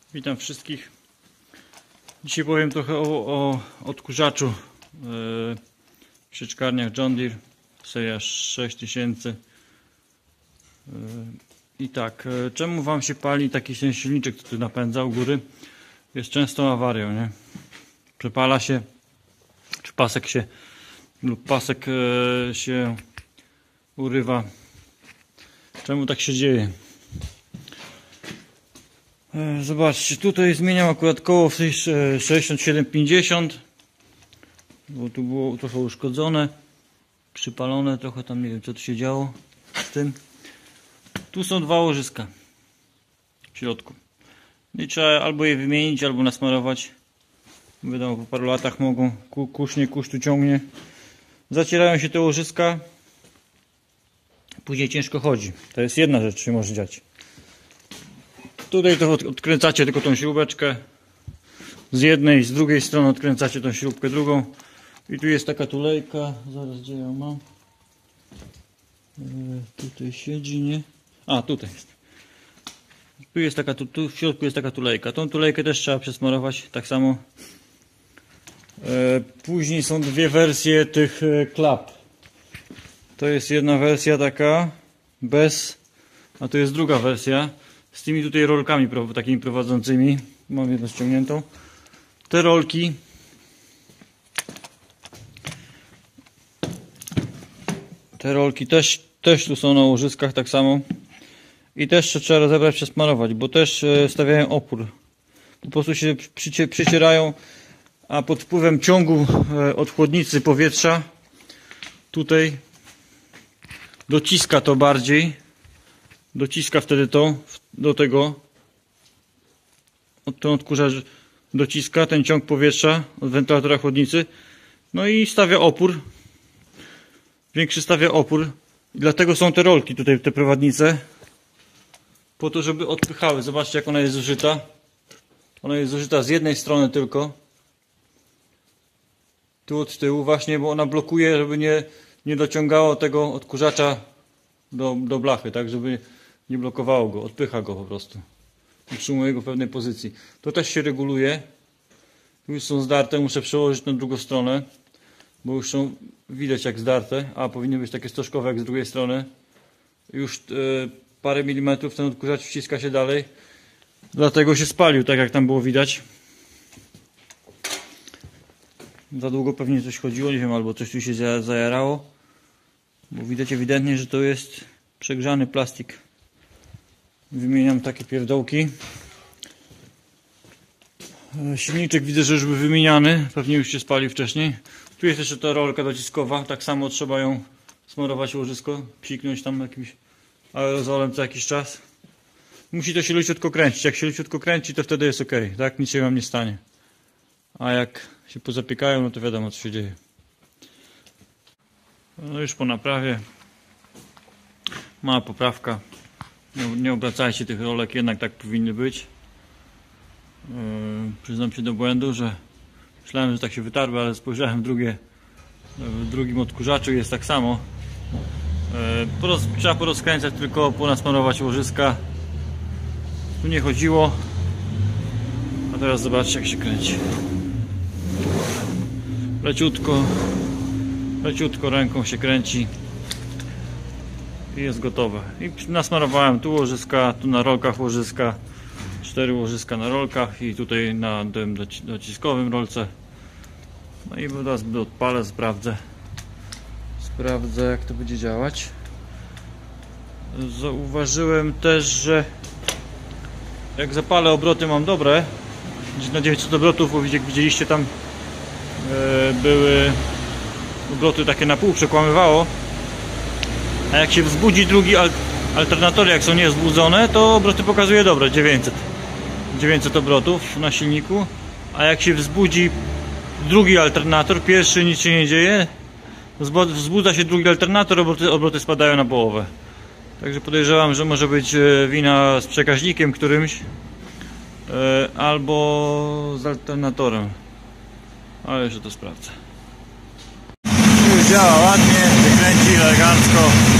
Witam wszystkich. Dzisiaj powiem trochę o odkurzaczu w sieczkarniach John Deere, seria 6000. I tak, czemu Wam się pali taki ten silniczek, który napędza u góry? Jest częstą awarią, nie? Przepala się, czy pasek się się urywa. Czemu tak się dzieje? Zobaczcie, tutaj zmieniam akurat koło w 6750, bo tu było trochę uszkodzone, przypalone trochę, tam nie wiem co tu się działo z tym. Tu są dwa łożyska w środku. I trzeba albo je wymienić, albo nasmarować. Wiadomo, po paru latach mogą, kurz tu ciągnie. Zacierają się te łożyska, później ciężko chodzi. To jest jedna rzecz, się może dziać. Tutaj to odkręcacie tylko tą śrubeczkę. Z jednej, z drugiej strony odkręcacie tą śrubkę drugą. I tu jest taka tulejka. Zaraz gdzie ją mam? Tutaj siedzi, nie? A, tutaj jest. Tu jest taka, tu w środku jest taka tulejka. Tą tulejkę też trzeba przesmarować, tak samo. Później są dwie wersje tych klap. To jest jedna wersja taka bez, a to jest druga wersja z tymi tutaj rolkami takimi prowadzącymi. Mam jedną ściągniętą. Te rolki też tu są na łożyskach tak samo. I też trzeba rozebrać, przesmarować, bo też stawiają opór. Po prostu się przycierają, a pod wpływem ciągu od chłodnicy powietrza tutaj dociska to bardziej. Dociska wtedy to do tego. Ten odkurzacz dociska ten ciąg powietrza od wentylatora chłodnicy. No i stawia opór. Większy stawia opór. I dlatego są te rolki tutaj, te prowadnice. Po to, żeby odpychały. Zobaczcie, jak ona jest zużyta. Ona jest zużyta z jednej strony tylko. Tu od tyłu właśnie, bo ona blokuje, żeby nie dociągało tego odkurzacza do blachy, tak, żeby nie blokowało go, odpycha go po prostu. Utrzymuje go w pewnej pozycji. To też się reguluje. Tu już są zdarte, muszę przełożyć na drugą stronę, bo już są, widać jak zdarte, a powinny być takie stożkowe jak z drugiej strony. Już parę milimetrów ten odkurzacz wciska się dalej. Dlatego się spalił, tak jak tam było widać. Za długo pewnie coś chodziło, nie wiem, albo coś tu się zajarało. Bo widać ewidentnie, że to jest przegrzany plastik. Wymieniam takie pierdołki. Silniczek widzę, że już był wymieniany. Pewnie już się spalił wcześniej. Tu jest jeszcze ta rolka dociskowa. Tak samo trzeba ją smarować łożysko. Psiknąć tam jakimś aerozolem co jakiś czas. Musi to się leciutko kręcić. Jak się leciutko kręci, to wtedy jest ok. Tak? Nic się wam nie stanie. A jak się pozapiekają, no to wiadomo co się dzieje. No już po naprawie. Mała poprawka. Nie obracajcie tych rolek, jednak tak powinny być. Przyznam się do błędu, że myślałem, że tak się wytarły, ale spojrzałem w drugim odkurzaczu jest tak samo. Trzeba porozkręcać, tylko ponasmarować łożyska. Tu nie chodziło. A teraz zobaczcie, jak się kręci. Leciutko ręką się kręci. I jest gotowe. I nasmarowałem tu łożyska, tu na rolkach łożyska. 4 łożyska na rolkach i tutaj na tym dociskowym rolce. No i teraz odpalę, sprawdzę jak to będzie działać. Zauważyłem też, że jak zapalę, obroty mam dobre. Na 900 obrotów, bo widzieliście tam były obroty takie na pół, przekłamywało. A jak się wzbudzi drugi alternator, jak są niezbudzone, to obroty pokazuje dobre, 900 obrotów na silniku. A jak się wzbudzi drugi alternator, pierwszy nic się nie dzieje, wzbudza się drugi alternator, obroty spadają na połowę. Także podejrzewam, że może być wina z przekaźnikiem którymś albo z alternatorem. Ale jeszcze to sprawdzę. Już działa ładnie, wykręci elegancko.